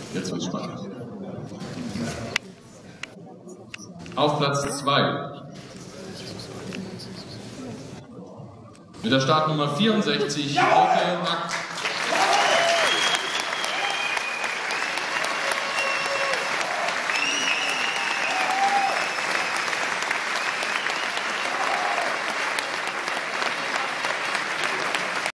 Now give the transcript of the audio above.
Jetzt wird's spannend. Auf Platz 2. Mit der Startnummer 64, Ulrike Mack.